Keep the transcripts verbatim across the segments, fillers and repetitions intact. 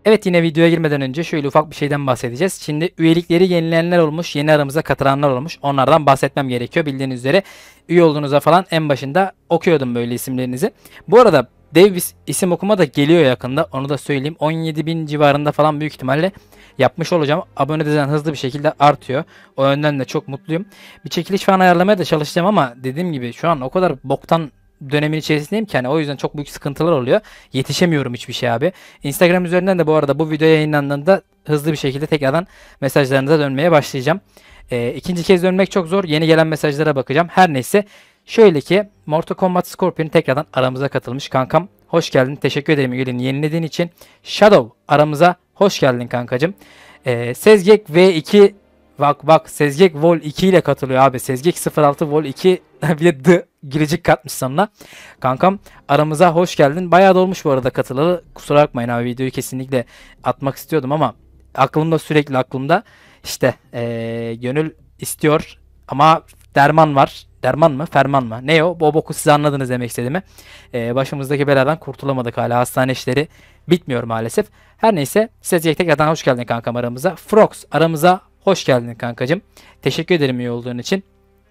Evet, yine videoya girmeden önce şöyle ufak bir şeyden bahsedeceğiz. Şimdi üyelikleri yenileyenler olmuş, yeni aramıza katılanlar olmuş. Onlardan bahsetmem gerekiyor. Bildiğiniz üzere üye olduğunuzda falan en başında okuyordum böyle isimlerinizi. Bu arada dev bir isim okuma da geliyor yakında. Onu da söyleyeyim. on yedi bin civarında falan büyük ihtimalle yapmış olacağım. Abone düzen hızlı bir şekilde artıyor. O yönden de çok mutluyum. Bir çekiliş falan ayarlamaya da çalışacağım ama dediğim gibi şu an o kadar boktan dönemin içerisindeyim ki hani o yüzden çok büyük sıkıntılar oluyor. Yetişemiyorum hiçbir şey abi. Instagram üzerinden de bu arada bu video yayınlandığında hızlı bir şekilde tekrardan mesajlarınıza dönmeye başlayacağım. Ee, ikinci kez dönmek çok zor. Yeni gelen mesajlara bakacağım. Her neyse. Şöyle ki Mortal Kombat Scorpion tekrardan aramıza katılmış kankam. Hoş geldin. Teşekkür ederim üyeliğini yenilediğin için. Shadow aramıza hoş geldin kankacım. Ee, Sezgek V iki bak bak Sezgek Vol iki ile katılıyor abi. Sezgek sıfır altı Vol iki bir de D girecik katmış sonuna. Kankam aramıza hoş geldin. Bayağı da olmuş bu arada katılalı. Kusura bakmayın abi, videoyu kesinlikle atmak istiyordum ama aklımda, sürekli aklımda işte ee, gönül istiyor ama derman var. Derman mı? Ferman mı? Ne o? O boku siz anladınız demek istediğimi. Ee, başımızdaki beladan kurtulamadık hala. Hastane işleri bitmiyor maalesef. Her neyse. Sezgek tekrardan hoş geldin kankam aramıza. Frox aramıza hoş geldin kankacım. Teşekkür ederim iyi olduğun için.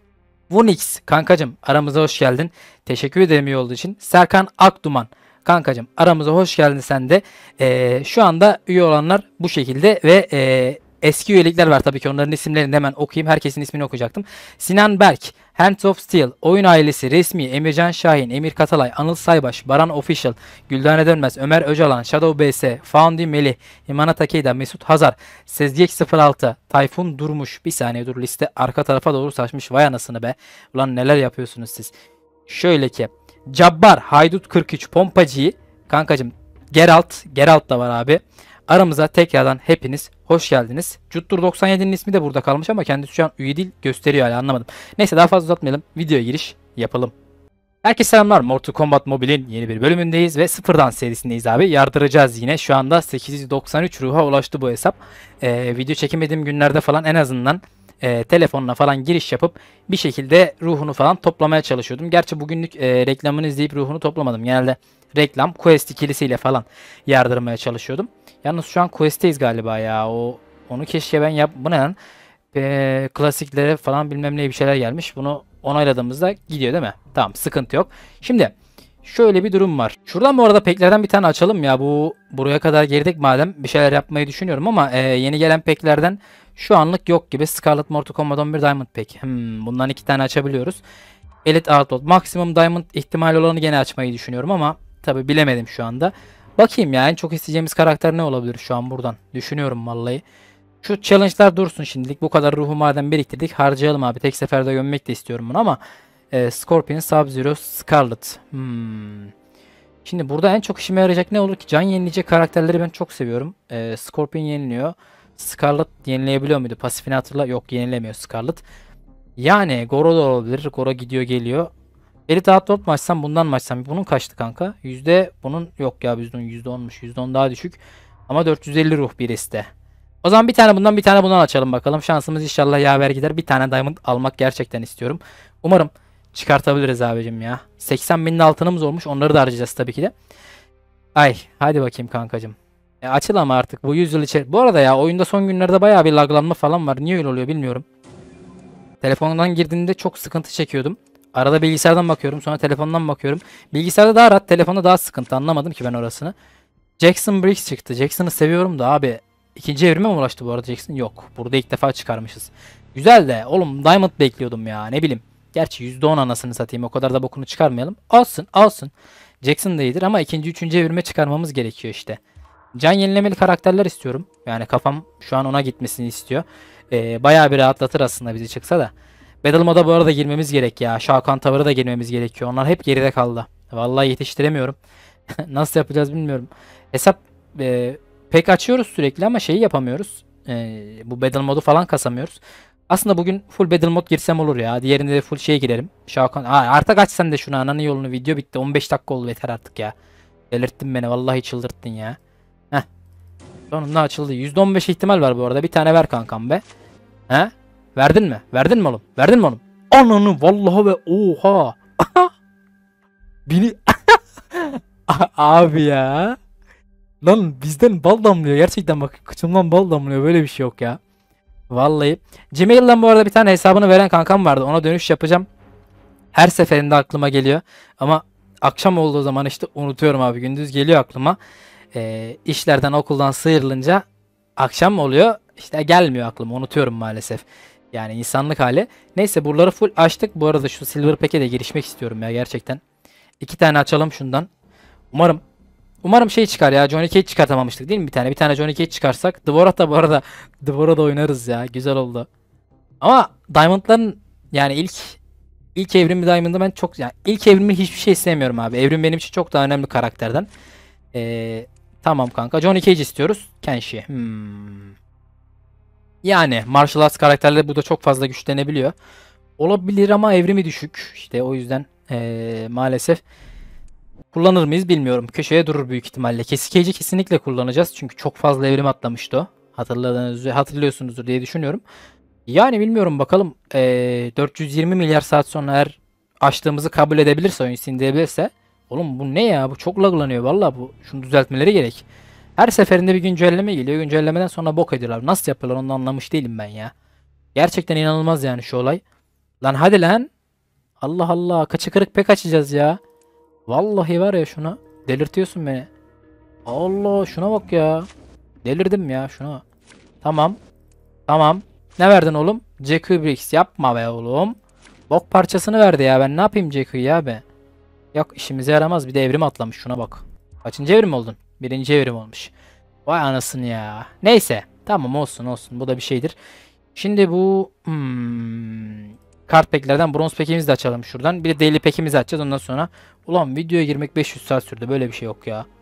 Vunix kankacım aramıza hoş geldin. Teşekkür ederim iyi olduğu için. Serkan Akduman kankacım aramıza hoş geldin sen de. Ee, şu anda üye olanlar bu şekilde ve ee, eski üyelikler var tabii ki, onların isimlerini de hemen okuyayım. Herkesin ismini okuyacaktım. Sinan Berk, Hands of Steel, Oyun Ailesi, Resmi, Emircan Şahin, Emir Katalay, Anıl Saybaş, Baran Official, Güldane Dönmez, Ömer Öcalan, Shadow B S, Foundi Melih, İmana Takeda, Mesut Hazar, Sezgek sıfır altı, Tayfun Durmuş. Bir saniye dur, liste arka tarafa doğru saçmış. Vay anasını be. Ulan neler yapıyorsunuz siz. Şöyle ki Cabbar, Haydut kırk üç, Pompacı, kankacım Geralt, Geralt da var abi. Aramıza tekrardan hepiniz hoş geldiniz. Cuttur doksan yedi'nin ismi de burada kalmış ama kendisi şu an üye değil gösteriyor, hala anlamadım. Neyse daha fazla uzatmayalım. Videoya giriş yapalım. Herkese selamlar. Mortal Kombat Mobile'in yeni bir bölümündeyiz ve sıfırdan serisindeyiz abi. Yardıracağız yine. Şu anda sekiz yüz doksan üç ruha ulaştı bu hesap. Ee, video çekemediğim günlerde falan en azından e, telefonla falan giriş yapıp bir şekilde ruhunu falan toplamaya çalışıyordum. Gerçi bugünlük e, reklamını izleyip ruhunu toplamadım. Genelde reklam, Quest ikilisiyle falan yardırmaya çalışıyordum. Yalnız şu an Quest'teyiz galiba ya. O onu keşke ben yap. Bu ne lan? Ee, klasiklere falan bilmem ne bir şeyler gelmiş. Bunu onayladığımızda gidiyor değil mi? Tamam, sıkıntı yok. Şimdi şöyle bir durum var. Şuradan bu arada peklerden bir tane açalım ya. Bu buraya kadar girdik madem, bir şeyler yapmayı düşünüyorum ama e, yeni gelen peklerden şu anlık yok gibi. Scarlet Mortal Kombat on bir Diamond Pack. Hmm, bundan iki tane açabiliyoruz. Elite Outlaw. Maximum Diamond ihtimali olanı gene açmayı düşünüyorum ama tabi bilemedim şu anda. Bakayım ya, en çok isteyeceğimiz karakter ne olabilir şu an buradan. Düşünüyorum vallahi. Şu challenge'lar dursun şimdilik. Bu kadar ruhu madem biriktirdik, harcayalım abi. Tek seferde gömmek de istiyorum bunu ama e, Scorpion, Sub-Zero, Scarlet. Hmm. Şimdi burada en çok işime yarayacak ne olur ki? Can yenileyecek karakterleri ben çok seviyorum. E, Scorpion yeniliyor. Scarlet yenileyebiliyor muydu? Pasifini hatırla. Yok, yenilemiyor Scarlet. Yani Goro da olabilir. Goro gidiyor geliyor. Elite Outlaw mı açsam, bundan mı açsam? Bunun kaçtı kanka? Yüzde bunun yok ya, bizden yüzde onmuş. yüzde on daha düşük. Ama dört yüz elli ruh birisi de. O zaman bir tane bundan bir tane bundan açalım bakalım. Şansımız inşallah yaver gider. Bir tane diamond almak gerçekten istiyorum. Umarım çıkartabiliriz abicim ya. seksen binin altınımız olmuş. Onları da harcayacağız tabii ki de. Ay hadi bakayım kankacım. E, açıl ama artık bu yüz yıl içeri. Bu arada ya oyunda son günlerde bayağı bir laglanma falan var. Niye öyle oluyor bilmiyorum. Telefondan girdiğinde çok sıkıntı çekiyordum. Arada bilgisayardan bakıyorum, sonra telefondan bakıyorum. Bilgisayarda daha rahat, telefonda daha sıkıntı, anlamadım ki ben orasını. Jackson Briggs çıktı. Jackson'ı seviyorum da abi. İkinci evrime mi ulaştı bu arada Jackson? Yok. Burada ilk defa çıkarmışız. Güzel de oğlum, Diamond bekliyordum ya, ne bileyim. Gerçi yüzde on anasını satayım, o kadar da bokunu çıkarmayalım. Alsın alsın. Jackson da iyidir ama ikinci üçüncü evrime çıkarmamız gerekiyor işte. Can yenilemeli karakterler istiyorum. Yani kafam şu an ona gitmesini istiyor. Ee, bayağı bir rahatlatır aslında bizi çıksa da. Battle moda bu arada girmemiz gerek ya. Shao Kahn Tower'a da girmemiz gerekiyor. Onlar hep geride kaldı. Vallahi yetiştiremiyorum. Nasıl yapacağız bilmiyorum. Hesap e, pek açıyoruz sürekli ama şeyi yapamıyoruz. E, bu Battle modu falan kasamıyoruz. Aslında bugün full Battle mod girsem olur ya. Diğerinde de full şeye girelim. Shao Kahn. Aa, artık aç sen de şunu, ananın yolunu. Video bitti. on beş dakika oldu, yeter artık ya. Belirttin beni. Vallahi çıldırttın ya. Heh. Sonunda açıldı. yüzde on beş ihtimal var bu arada. Bir tane ver kankam be. He? Verdin mi? Verdin mi oğlum? Verdin mi oğlum? Ananı vallahi ve oha. Beni abi ya. Lan bizden bal damlıyor. Gerçekten bak kıçımdan bal damlıyor. Böyle bir şey yok ya. Vallahi. Gmail'den bu arada bir tane hesabını veren kankam vardı. Ona dönüş yapacağım. Her seferinde aklıma geliyor. Ama akşam olduğu zaman işte unutuyorum abi. Gündüz geliyor aklıma. Ee, işlerden okuldan sıyrılınca akşam oluyor. İşte gelmiyor aklıma. Unutuyorum maalesef. Yani insanlık hali. Neyse buraları full açtık. Bu arada şu Silver Pack'e de girişmek istiyorum ya gerçekten. İki tane açalım şundan. Umarım Umarım şey çıkar ya. Johnny Cage çıkartamamıştık değil mi bir tane? Bir tane Johnny Cage çıkarsak. Dvorak da bu arada Dvorak'da oynarız ya. Güzel oldu. Ama Diamond'ların yani ilk ilk evrimi Diamond'da ben çok yani ilk evrimi hiçbir şey sevmiyorum abi. Evrim benim için çok daha önemli karakterden. Ee, tamam kanka. Johnny Cage istiyoruz. Kenshi. Hmm. Yani martial arts karakterleri bu da çok fazla güçlenebiliyor. Olabilir ama evrimi düşük. İşte o yüzden ee, maalesef kullanır mıyız bilmiyorum. Köşeye durur büyük ihtimalle. Kesikeyici kesinlikle kullanacağız. Çünkü çok fazla evrim atlamıştı o. Hatırladığınız, hatırlıyorsunuzdur diye düşünüyorum. Yani bilmiyorum bakalım. Ee, dört yüz yirmi milyar saat sonra eğer açtığımızı kabul edebilirse, oyun sindirebilirse. Oğlum bu ne ya? Bu çok laglanıyor. Valla bu. Şunu düzeltmeleri gerek. Her seferinde bir güncelleme geliyor. Güncellemeden sonra bok ediyorlar. Nasıl yapıyorlar onu anlamış değilim ben ya. Gerçekten inanılmaz yani şu olay. Lan hadi lan. Allah Allah. Kaçı kırık pek açacağız ya. Vallahi var ya şuna. Delirtiyorsun beni. Allah şuna bak ya. Delirdim ya şuna. Tamam. Tamam. Ne verdin oğlum? Jakku Briggs yapma be oğlum. Bok parçasını verdi ya. Ben ne yapayım Jakku'yu ya be. Yok işimize yaramaz. Bir de evrim atlamış. Şuna bak. Kaçıncı evrim oldun? Birinci evrim olmuş. Vay anasını ya. Neyse. Tamam olsun olsun. Bu da bir şeydir. Şimdi bu hmm, kart pack'lerden bronz pack'imizi de açalım şuradan. Bir de daily pack'imizi açacağız ondan sonra. Ulan videoya girmek beş yüz saat sürdü. Böyle bir şey yok ya.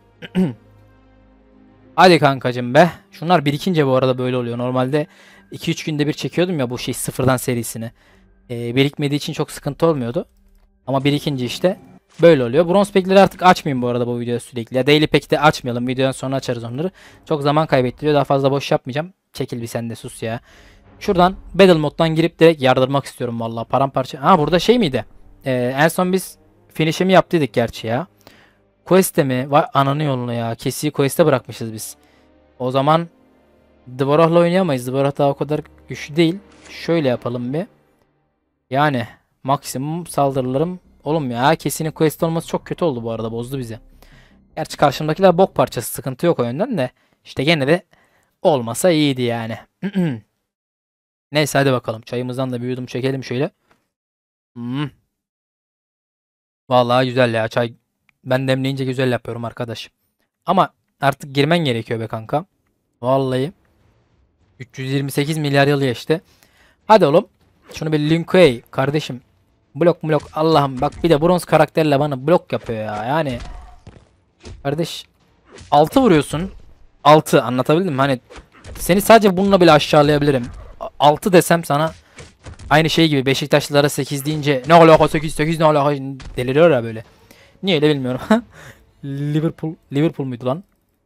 Hadi kankacım be. Şunlar birikince bu arada böyle oluyor. Normalde iki üç günde bir çekiyordum ya bu şey sıfırdan serisini. Ee, birikmediği için çok sıkıntı olmuyordu. Ama birikince işte böyle oluyor. Bronz pack'leri artık açmayayım bu arada bu videoda sürekli. Ya daily pack'te açmayalım. Videodan sonra açarız onları. Çok zaman kaybettiriyor. Daha fazla boş yapmayacağım. Çekil bir sen de sus ya. Şuradan Battle moddan girip direkt yardırmak istiyorum vallahi paramparça. Ha burada şey miydi? Ee, en son biz finish'imi yaptıydık gerçi ya. Quest'e mi? Vay ananı yolunu ya. Kesiyi Quest'e bırakmışız biz. O zaman Dvorak'la oynayamayız. Dvorak daha o kadar güçlü değil. Şöyle yapalım bir. Yani maksimum saldırılarım. Oğlum ya kesinin Quest olması çok kötü oldu bu arada. Bozdu bizi. Gerçi karşımdakiler bok parçası. Sıkıntı yok o yönden de. İşte gene de olmasa iyiydi yani. Neyse hadi bakalım. Çayımızdan da bir yudum çekelim şöyle. Hmm. Vallahi güzel ya çay. Ben demleyince güzel yapıyorum arkadaş. Ama artık girmen gerekiyor be kanka. Vallahi. üç yüz yirmi sekiz milyar yıl geçti. Hadi oğlum. Şunu bir Linkway kardeşim. Blok blok Allah'ım bak bir de bronz karakterle bana blok yapıyor ya. Yani kardeş altı vuruyorsun. altı anlatabildim mi? Hani seni sadece bununla bile aşağılayabilirim. altı desem sana aynı şey gibi Beşiktaşlılara sekiz deyince ne alaka sekiz sekiz ne alaka deliriyor ya böyle. Niye öyle bilmiyorum. Liverpool Liverpool muydu lan?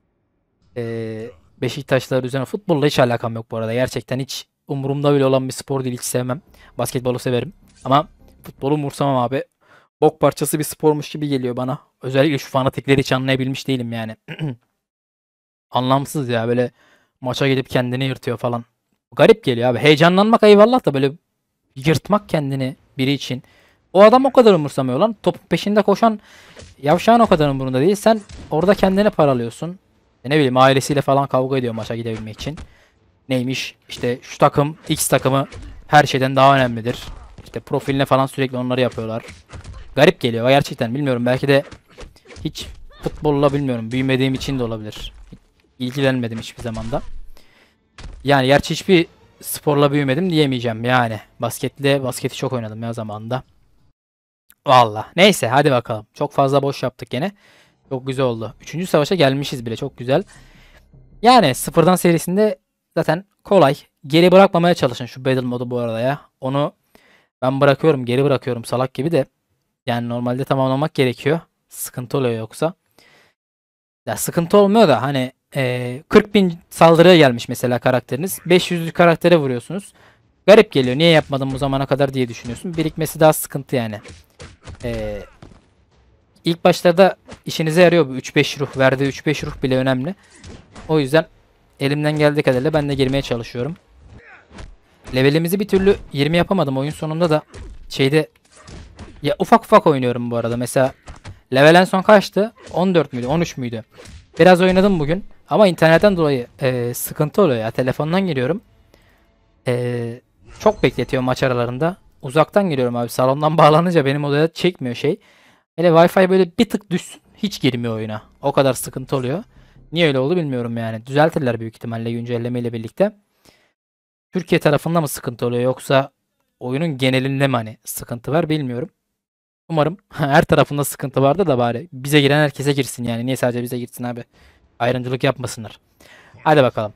Ee, Beşiktaşlılar üzerine futbolla hiç alakam yok bu arada. Gerçekten hiç umurumda bile olan bir spor değil. Hiç sevmem. Basketbolu severim. Ama futbolu umursamam abi. Bok parçası bir spormuş gibi geliyor bana. Özellikle şu fanatikleri hiç anlayabilmiş değilim yani. Anlamsız ya böyle maça gidip kendini yırtıyor falan. Garip geliyor abi. Heyecanlanmak eyvallah da böyle yırtmak kendini biri için. O adam o kadar umursamıyor lan. Topun peşinde koşan yavşağın o kadar umurunda değil. Sen orada kendini paralıyorsun. E ne bileyim ailesiyle falan kavga ediyor maça gidebilmek için. Neymiş? İşte şu takım X takımı her şeyden daha önemlidir. İşte profiline falan sürekli onları yapıyorlar. Garip geliyor gerçekten bilmiyorum. Belki de hiç futbolla bilmiyorum. Büyümediğim için de olabilir. İlgilenmedim hiçbir zamanda. Yani gerçi hiçbir sporla büyümedim diyemeyeceğim yani. Basketle basketi çok oynadım ya zamanında. Valla. Neyse hadi bakalım. Çok fazla boş yaptık gene. Çok güzel oldu. Üçüncü savaşa gelmişiz bile. Çok güzel. Yani sıfırdan serisinde zaten kolay. Geri bırakmamaya çalışın şu battle modu bu arada ya. Onu ben bırakıyorum. Geri bırakıyorum salak gibi de. Yani normalde tamamlamak gerekiyor. Sıkıntı oluyor yoksa. Ya sıkıntı olmuyor da hani e, kırk bin saldırıya gelmiş mesela karakteriniz. beş yüzlük karaktere vuruyorsunuz. Garip geliyor. Niye yapmadım bu zamana kadar diye düşünüyorsun. Birikmesi daha sıkıntı yani. E, ilk başlarda işinize yarıyor bu üç beş ruh. Verdiği üç beş ruh bile önemli. O yüzden elimden geldiği kadarıyla ben de girmeye çalışıyorum. Levelimizi bir türlü yirmi yapamadım. Oyun sonunda da şeyde ya ufak ufak oynuyorum bu arada. Mesela level en son kaçtı? on dört müydü? on üç müydü? Biraz oynadım bugün. Ama internetten dolayı e, sıkıntı oluyor ya. Telefondan giriyorum. E, çok bekletiyor maç aralarında. Uzaktan giriyorum abi. Salondan bağlanınca benim odaya çekmiyor şey. Hele Wi-Fi böyle bir tık düşsün. Hiç girmiyor oyuna. O kadar sıkıntı oluyor. Niye öyle oldu bilmiyorum yani. Düzeltirler büyük ihtimalle güncelleme ile birlikte. Türkiye tarafında mı sıkıntı oluyor yoksa oyunun genelinde mi hani sıkıntı var bilmiyorum. Umarım her tarafında sıkıntı vardı da bari bize giren herkese girsin yani. Niye sadece bize girsin abi? Ayrımcılık yapmasınlar. Hadi bakalım.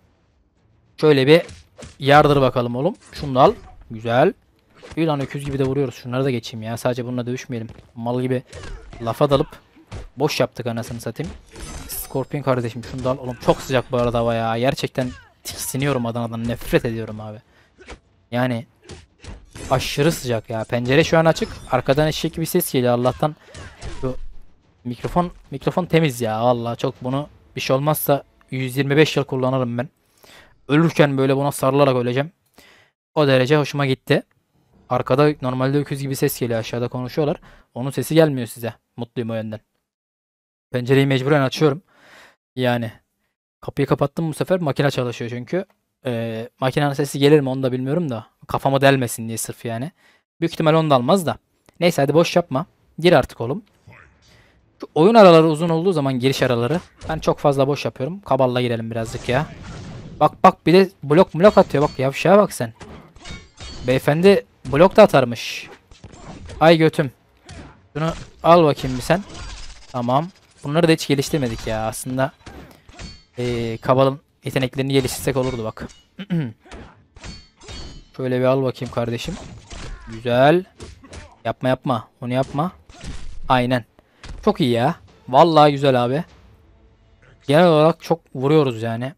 Şöyle bir yardır bakalım oğlum. Şunu da al. Güzel. Bir lan öküz gibi de vuruyoruz. Şunları da geçeyim ya. Sadece bununla dövüşmeyelim. Mal gibi lafa dalıp boş yaptık anasını satayım. Scorpion kardeşim şunu da al. Oğlum çok sıcak bu arada hava ya. Gerçekten tiksiniyorum Adana'dan. Nefret ediyorum abi. Yani aşırı sıcak ya. Pencere şu an açık. Arkadan eşek gibi ses geliyor. Allah'tan şu mikrofon mikrofon temiz ya. Vallahi çok bunu bir şey olmazsa yüz yirmi beş yıl kullanırım ben. Ölürken böyle buna sarılarak öleceğim. O derece hoşuma gitti. Arkada normalde öküz gibi ses geliyor. Aşağıda konuşuyorlar. Onun sesi gelmiyor size. Mutluyum o yönden. Pencereyi mecburen açıyorum. Yani kapıyı kapattım bu sefer. Makine çalışıyor çünkü. Ee, makinenin sesi gelir mi onu da bilmiyorum da. Kafama delmesin diye sırf yani. Büyük ihtimal onu da almaz da. Neyse hadi boş yapma. Gir artık oğlum. Şu oyun araları uzun olduğu zaman giriş araları. Ben çok fazla boş yapıyorum. Kaballa girelim birazcık ya. Bak bak bir de blok blok atıyor. Bak yavşağa bak sen. Beyefendi blok da atarmış. Ay götüm. Şunu al bakayım bir sen. Tamam. Bunları da hiç geliştirmedik ya. Aslında ee, Kabal'ın yeteneklerini geliştirsek olurdu bak. Şöyle bir al bakayım kardeşim. Güzel. Yapma yapma. Onu yapma. Aynen. Çok iyi ya. Vallahi güzel abi. Genel olarak çok vuruyoruz yani.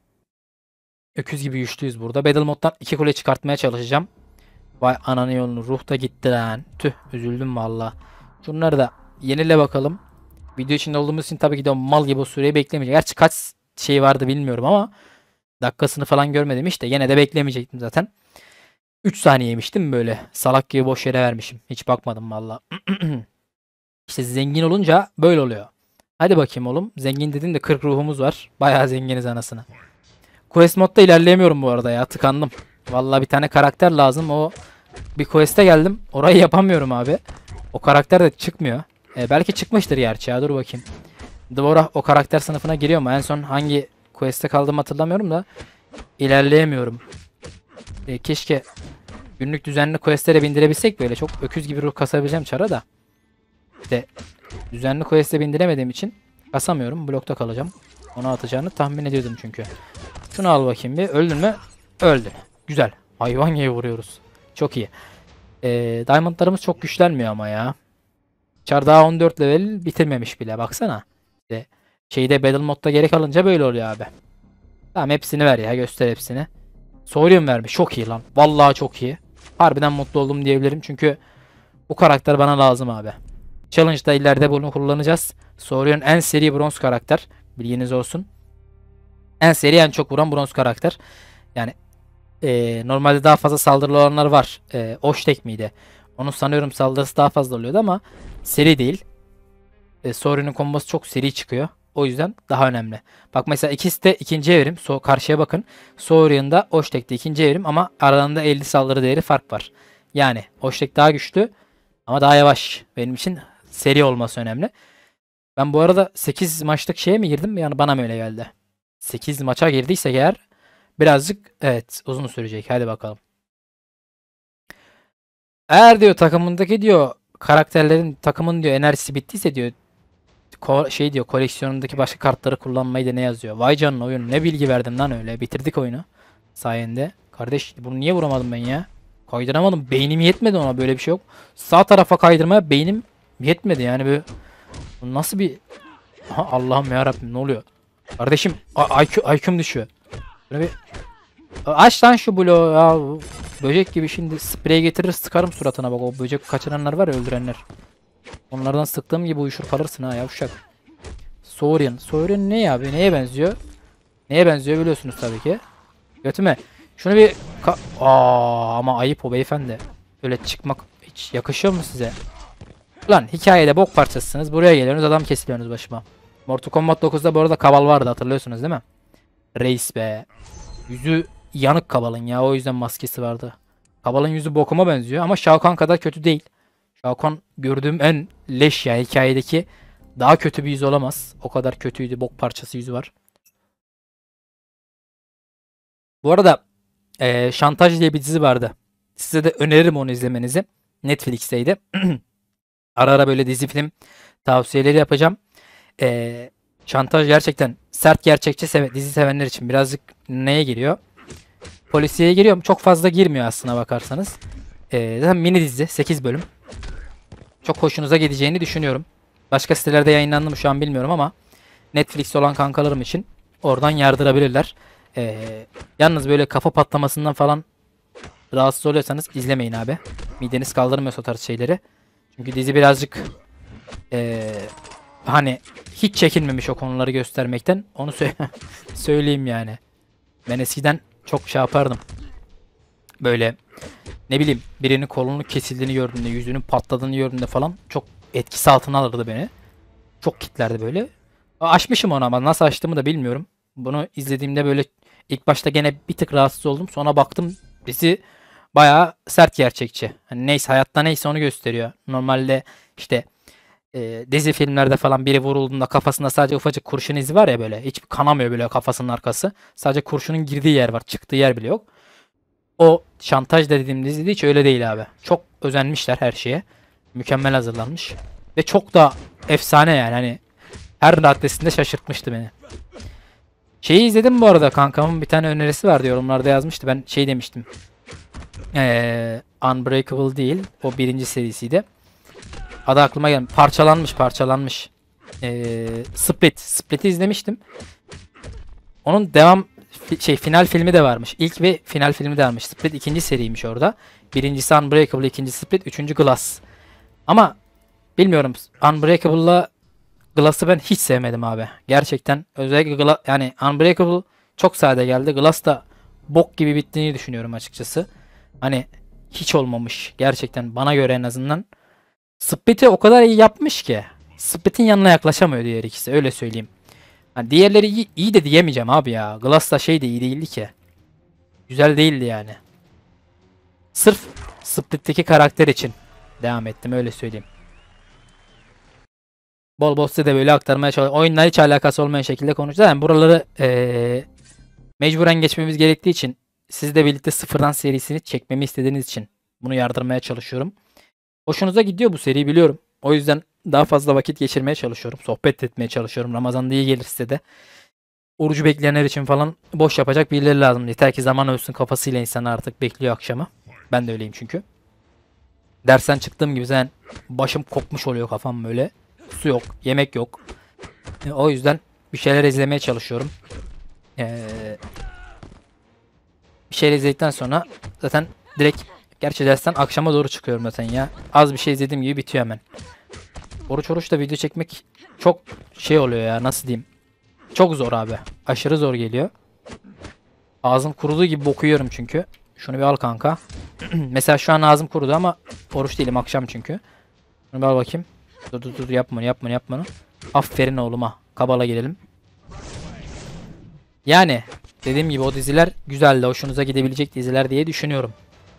Öküz gibi güçlüyüz burada. Battle moddan iki kule çıkartmaya çalışacağım. Vay ananı yolunu. Ruh da gitti lan. Tüh üzüldüm valla. Şunları da yenile bakalım. Video içinde olduğumuz için tabii ki de o mal gibi o süreyi beklemeyecek. Gerçi kaç şey vardı bilmiyorum ama dakikasını falan görmedim işte. Yine de beklemeyecektim zaten. üç saniyeymiş değil mi böyle? Salak gibi boş yere vermişim. Hiç bakmadım valla. İşte zengin olunca böyle oluyor. Hadi bakayım oğlum. Zengin dedin de kırk ruhumuz var. Bayağı zenginiz anasını. Quest modda ilerleyemiyorum bu arada ya. Tıkandım. Valla bir tane karakter lazım. O bir quest'e geldim. Orayı yapamıyorum abi. O karakter de çıkmıyor. E, belki çıkmıştır gerçi ya. Dur bakayım. Dvorah o karakter sınıfına giriyor mu? En son hangi quest'te kaldığımı hatırlamıyorum da ilerleyemiyorum. E, keşke günlük düzenli questlere bindirebilsek böyle. Çok öküz gibi ruh kasabileceğim çara da. İşte düzenli quest'e bindiremediğim için kasamıyorum. Blokta kalacağım. Onu atacağını tahmin ediyordum çünkü. Şunu al bakayım bir. Öldün mü? Öldün. Güzel. Hayvan gibi vuruyoruz. Çok iyi. Ee, Diamond'larımız çok güçlenmiyor ama ya. Char daha on dört level bitirmemiş bile. Baksana. İşte şeyde Battle modda geri kalınca böyle oluyor abi. Tamam hepsini ver ya. Göster hepsini. Saurian vermiş. Çok iyi lan. Vallahi çok iyi. Harbiden mutlu oldum diyebilirim. Çünkü bu karakter bana lazım abi. Challenge'da ileride bunu kullanacağız. Saurian en seri bronz karakter. Bilginiz olsun. En seri en çok vuran bronz karakter. Yani e, normalde daha fazla saldırılı olanlar var. E, Oshtek miydi? Onun sanıyorum saldırısı daha fazla oluyordu ama seri değil. E, Saurian'ın kombosu çok seri çıkıyor. O yüzden daha önemli. Bak mesela ikisi de ikinci evrim. So karşıya bakın. Saurian'da Oshtek'te ikinci evrim ama aralarında elli saldırı değeri fark var. Yani Oshtek daha güçlü ama daha yavaş. Benim için seri olması önemli. Ben bu arada sekiz maçlık şeye mi girdim? Yani bana mı öyle geldi? sekiz maça girdiyse eğer birazcık evet uzun sürecek. Hadi bakalım. Eğer diyor takımındaki diyor karakterlerin takımın diyor enerjisi bittiyse diyor şey diyor koleksiyonundaki başka kartları kullanmayı da ne yazıyor. Vay canına oyun ne bilgi verdin lan öyle. Bitirdik oyunu sayende. Kardeş bunu niye vuramadım ben ya? Kaydıramadım. Beynim yetmedi ona böyle bir şey yok. Sağ tarafa kaydırmaya beynim yetmedi yani böyle. Bu nasıl bir aha, Allah'ım ya Rabbim ne oluyor? Kardeşim I Q, I Q'm düşüyor. Böyle bir aç lan şu bloğu ya. Böcek gibi şimdi sprey getirir sıkarım suratına bak o böcek kaçıranlar var ya öldürenler. Onlardan sıktığım gibi uyuşur kalırsın ha yavşak. Saurian. Saurian ne ya? Neye benziyor? Neye benziyor biliyorsunuz tabii ki. Götüme. Şunu bir... Ka Aa, ama ayıp o beyefendi. Öyle çıkmak hiç yakışıyor mu size? Lan hikayede bok parçasısınız. Buraya geliyorsunuz adam kesiliyorsunuz başıma. Mortal Kombat dokuzda bu arada Kabal vardı hatırlıyorsunuz değil mi? Reis be. Yüzü yanık Kabal'ın ya, o yüzden maskesi vardı. Kabal'ın yüzü bokuma benziyor ama Shao Kahn kadar kötü değil. Shao Kahn gördüğüm en leş ya, hikayedeki daha kötü bir yüz olamaz. O kadar kötüydü, bok parçası yüzü var. Bu arada eee, Şantaj diye bir dizi vardı. Size de öneririm onu izlemenizi. Netflix'teydi. Ara ara böyle dizi film tavsiyeleri yapacağım. Eee, Şantaj gerçekten sert gerçekçi seve- dizi sevenler için birazcık neye giriyor? Polisiye giriyor. Çok fazla girmiyor aslına bakarsanız. Eee zaten mini dizi, sekiz bölüm. Çok hoşunuza gideceğini düşünüyorum. Başka sitelerde yayınlandı mı şu an bilmiyorum ama Netflix'te olan kankalarım için oradan yardırabilirler. Eee, yalnız böyle kafa patlamasından falan rahatsız oluyorsanız izlemeyin abi. Mideniz kaldırmıyor o tarz şeyleri. Çünkü dizi birazcık eee, hani hiç çekinmemiş o konuları göstermekten. Onu sö söyleyeyim yani. Ben eskiden çok şey yapardım. Böyle ne bileyim birinin kolunun kesildiğini gördüğümde, yüzünün patladığını gördüğümde falan çok etkisi altına alırdı beni. Çok kitlerdi böyle. Aşmışım onu ama nasıl açtığımı da bilmiyorum. Bunu izlediğimde böyle ilk başta gene bir tık rahatsız oldum. Sonra baktım dizi bayağı sert gerçekçi. Hani neyse hayatta neyse onu gösteriyor. Normalde işte e, dizi filmlerde falan biri vurulduğunda kafasında sadece ufacık kurşun izi var ya böyle. Hiç kanamıyor böyle kafasının arkası. Sadece kurşunun girdiği yer var. Çıktığı yer bile yok. O Şantaj dediğim dizide hiç öyle değil abi. Çok özenmişler her şeye. Mükemmel hazırlanmış. Ve çok da efsane yani. Hani her raddesinde şaşırtmıştı beni. Şeyi izledim bu arada, kankamın bir tane önerisi vardı, yorumlarda yazmıştı. Ben şey demiştim. Ee, Unbreakable değil. O birinci serisiydi. Adı aklıma geldi. Parçalanmış parçalanmış. Ee, Split. Split'i izlemiştim. Onun devam fi- şey final filmi de varmış. İlk ve final filmi de varmış. Split ikinci seriymiş orada. Birincisi Unbreakable, ikinci Split, üçüncü Glass. Ama bilmiyorum, Unbreakable'la Glass'ı ben hiç sevmedim abi. Gerçekten özellikle Glass, yani Unbreakable çok sade geldi. Glass da bok gibi bittiğini düşünüyorum açıkçası. Hani hiç olmamış. Gerçekten bana göre en azından. Split'i o kadar iyi yapmış ki. Split'in yanına yaklaşamıyor diğer ikisi, öyle söyleyeyim. Hani diğerleri iyi, iyi de diyemeyeceğim abi ya. Glass da şey de iyi değildi ki. Güzel değildi yani. Sırf Split'teki karakter için devam ettim, öyle söyleyeyim. Bol bol size de böyle aktarmaya çalışıyorum. Oyunla hiç alakası olmayan şekilde konuşacağız. Yani buraları eee, mecburen geçmemiz gerektiği için sizle birlikte sıfırdan serisini çekmemi istediğiniz için bunu yardırmaya çalışıyorum. Hoşunuza gidiyor bu seri biliyorum. O yüzden daha fazla vakit geçirmeye çalışıyorum. Sohbet etmeye çalışıyorum. Ramazan'da iyi gelir size de. Orucu bekleyenler için falan boş yapacak birileri lazım. Yeter ki zaman ölsün kafasıyla insan artık bekliyor akşamı. Ben de öyleyim çünkü. Dersten çıktığım gibi zaten başım kokmuş oluyor, kafam böyle. Su yok, yemek yok. E, o yüzden bir şeyler izlemeye çalışıyorum. Ee, bir şeyler izledikten sonra zaten direkt, gerçi dersten akşama doğru çıkıyorum zaten ya. Az bir şey izlediğim gibi bitiyor hemen. Oruç oruç da video çekmek çok şey oluyor ya, nasıl diyeyim. Çok zor abi. Aşırı zor geliyor. Ağzım kuruduğu gibi bokuyorum çünkü. Şunu bir al kanka. Mesela şu an ağzım kurudu ama oruç değilim, akşam çünkü. Şunu bir al bakayım. Dur dur dur, yapma yapma yapma. Aferin oğluma. Kabala gelelim. Yani dediğim gibi o diziler güzeldi. Hoşunuza gidebilecek diziler diye düşünüyorum.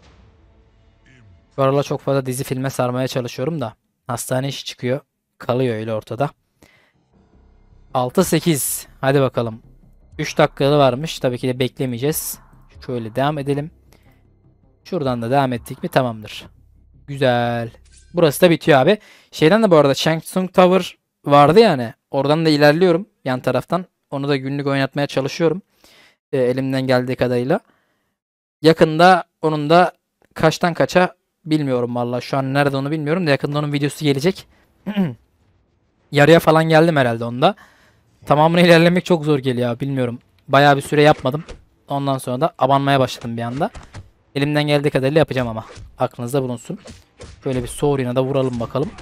Bu aralar çok fazla dizi filme sarmaya çalışıyorum da hastane işi çıkıyor. Kalıyor öyle ortada. altı sekiz. Hadi bakalım. üç dakikalı varmış. Tabii ki de beklemeyeceğiz. Şöyle devam edelim. Şuradan da devam ettik mi tamamdır. Güzel. Burası da bitiyor abi. Şeyden de bu arada Shang Tsung Tower vardı yani. Oradan da ilerliyorum yan taraftan. Onu da günlük oynatmaya çalışıyorum. E, elimden geldiği kadarıyla. Yakında onun da kaçtan kaça bilmiyorum vallahi. Şu an nerede onu bilmiyorum da yakında onun videosu gelecek. Yarıya falan geldim herhalde onda. Tamamını ilerlemek çok zor geliyor abi, bilmiyorum. Bayağı bir süre yapmadım. Ondan sonra da abanmaya başladım bir anda. Elimden geldiği kadarıyla yapacağım ama. Aklınızda bulunsun. Şöyle bir Saurian'a da vuralım bakalım.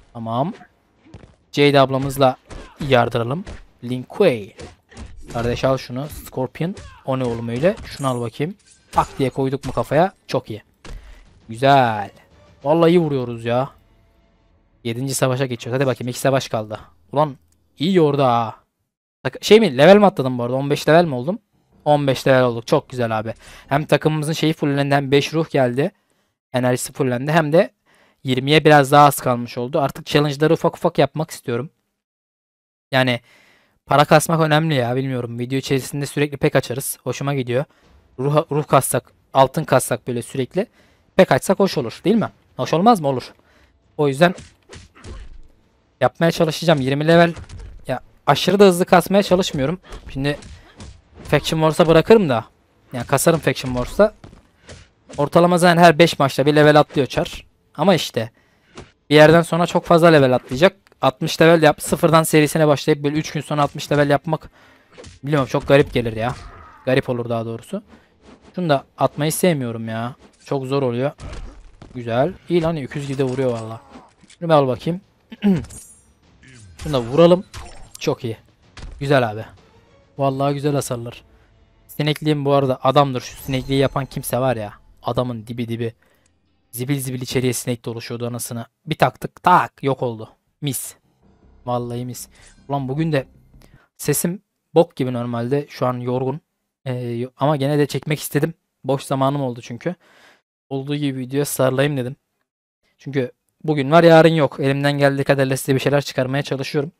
Tamam. Jade ablamızla yardıralım. Lin Kuei. Kardeş al şunu. Scorpion. O ne oğlum öyle? Şunu al bakayım. Tak diye koyduk mu kafaya? Çok iyi. Güzel. Vallahi iyi vuruyoruz ya. Yedinci savaşa geçiyoruz. Hadi bakayım iki savaş kaldı. Ulan iyi yordu ha. Şey mi? Level mi atladım bu arada? on beş level mi oldum? on beş level olduk. Çok güzel abi. Hem takımımızın şeyi fullendi, hem beş ruh geldi. Enerjisi fullendi. Hem de yirmiye biraz daha az kalmış oldu. Artık challenge'ları ufak ufak yapmak istiyorum. Yani para kasmak önemli ya, bilmiyorum. Video içerisinde sürekli pek açarız. Hoşuma gidiyor. Ruh, ruh kassak, altın kassak böyle sürekli. Pek açsak hoş olur değil mi? Hoş olmaz mı? Olur. O yüzden yapmaya çalışacağım. yirmi level ya, aşırı da hızlı kasmaya çalışmıyorum. Şimdi Faction Wars'a bırakırım da. Yani kasarım Faction Wars'ta. Ortalama zaten her beş maçta bir level atlıyor Char. Ama işte bir yerden sonra çok fazla level atlayacak. altmış level yap. Sıfırdan serisine başlayıp böyle üç gün sonra altmış level yapmak, bilmiyorum, çok garip gelir ya. Garip olur daha doğrusu. Şunu da atmayı sevmiyorum ya. Çok zor oluyor. Güzel. İyi lan, iki yüz gibi de vuruyor valla. Şunu bir al bakayım. Şunu da vuralım. Çok iyi. Güzel abi. Vallahi güzel hasarlar. Sinekliğim bu arada adamdır. Şu sinekliği yapan kimse var ya. Adamın dibi dibi. Zibil zibil içeriye sinek doluşuyordu anasını. Bir taktık tak yok oldu. Mis. Vallahi mis. Ulan bugün de sesim bok gibi normalde. Şu an yorgun. Ee, ama gene de çekmek istedim. Boş zamanım oldu çünkü. Olduğu gibi videoya sarılayım dedim. Çünkü bugün var yarın yok. Elimden geldiği kadarıyla size bir şeyler çıkarmaya çalışıyorum.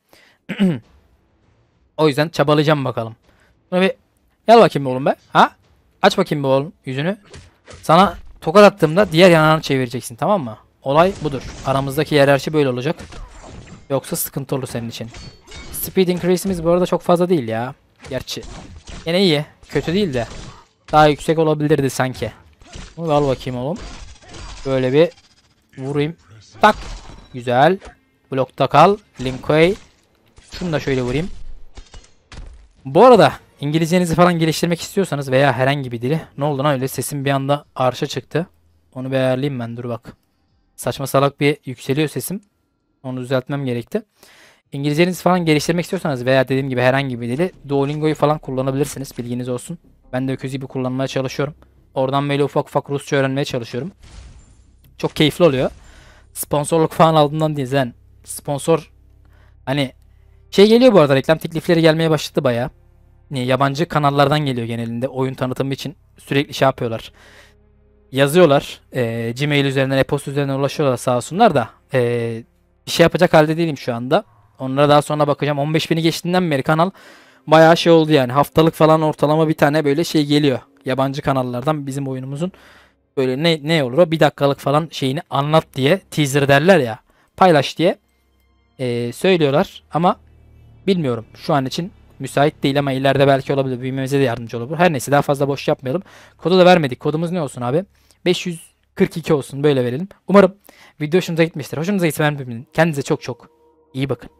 O yüzden çabalayacağım bakalım. Şuna bir gel bakayım oğlum be. Ha? Aç bakayım be oğlum yüzünü. Sana tokat attığımda diğer yanağını çevireceksin, tamam mı? Olay budur. Aramızdaki hiyerarşi böyle olacak. Yoksa sıkıntı olur senin için. Speed increase'imiz bu arada çok fazla değil ya. Gerçi yine iyi. Kötü değil de. Daha yüksek olabilirdi sanki. Bunu al bakayım oğlum. Böyle bir vurayım. Tak. Güzel. Blokta kal. Lin Kuei. Şunu da şöyle vurayım. Bu arada İngilizcenizi falan geliştirmek istiyorsanız veya herhangi bir dili, ne oldu lan öyle, sesim bir anda arşa çıktı. Onu bir ayarlayayım ben, dur bak. Saçma salak bir yükseliyor sesim. Onu düzeltmem gerekti. İngilizcenizi falan geliştirmek istiyorsanız veya dediğim gibi herhangi bir dili, Duolingo'yu falan kullanabilirsiniz, bilginiz olsun. Ben de öküz gibi kullanmaya çalışıyorum. Oradan böyle ufak ufak Rusça öğrenmeye çalışıyorum. Çok keyifli oluyor. Sponsorluk falan aldığımdan değil zaten. Sponsor hani şey geliyor bu arada, reklam teklifleri gelmeye başladı bayağı. Yabancı kanallardan geliyor genelinde, oyun tanıtımı için sürekli şey yapıyorlar. Yazıyorlar. E, Gmail üzerinden, e-posta üzerinden ulaşıyorlar sağ olsunlar da. E, bir şey yapacak halde değilim şu anda. Onlara daha sonra bakacağım. on beş bini geçtiğinden beri kanal bayağı şey oldu yani. Haftalık falan ortalama bir tane böyle şey geliyor. Yabancı kanallardan bizim oyunumuzun böyle ne, ne olur o bir dakikalık falan şeyini anlat diye, teaser derler ya. Paylaş diye e, söylüyorlar ama bilmiyorum. Şu an için müsait değil ama ileride belki olabilir. Büyümemize de yardımcı olur. Her neyse, daha fazla boş yapmayalım. Kodu da vermedik. Kodumuz ne olsun abi? beş yüz kırk iki olsun. Böyle verelim. Umarım video hoşunuza gitmiştir. Hoşunuza gitse beğenmeyi unutmayın. Kendinize çok çok iyi bakın.